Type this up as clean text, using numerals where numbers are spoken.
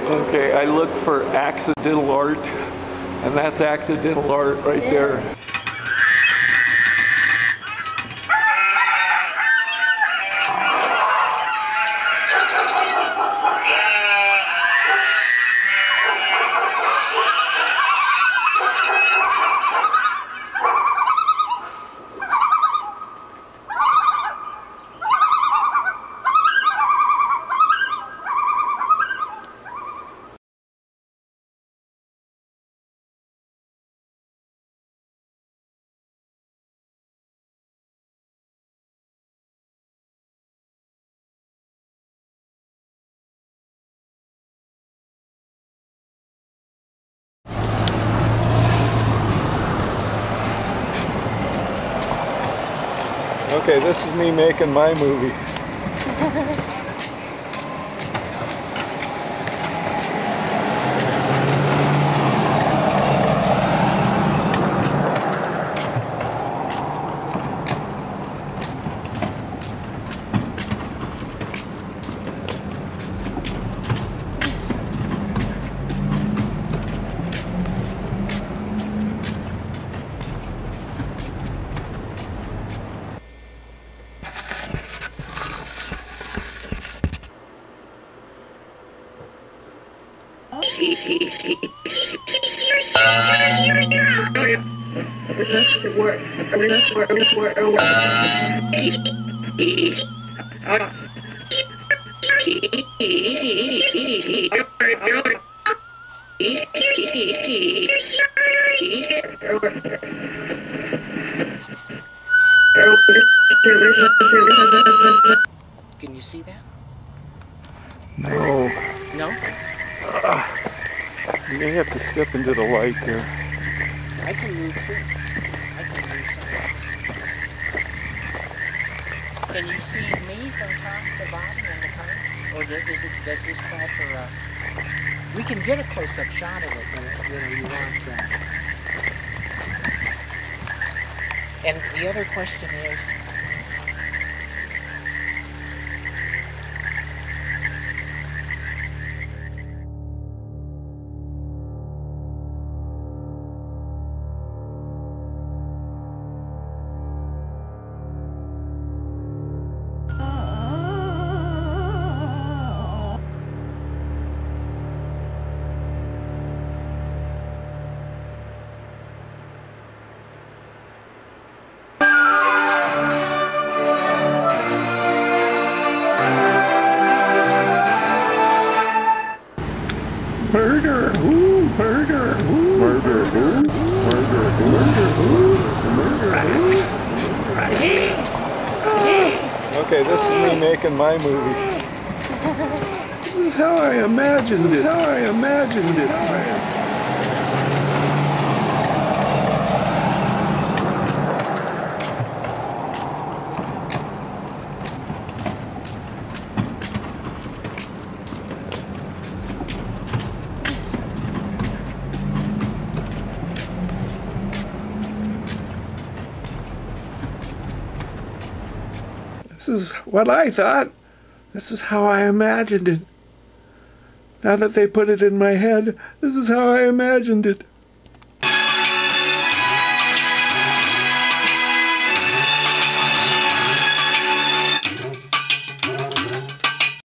Okay, I look for accidental art, and that's accidental art right there. Okay, this is me making my movie. It works. Can you see that? No. No? You may have to step into the light there. I can move too. I can move some of this. Can you see me from top to bottom in the car? Or does this call for we can get a close-up shot of it, you want. And the other question is, Murder! Ooh, murder! Ooh, murder! Ooh, murder! Murder! Ooh, murder! Okay, this is me making my movie. This is how I imagined it. This is how I imagined it. This is what I thought. This is how I imagined it. Now that they put it in my head, this is how I imagined it.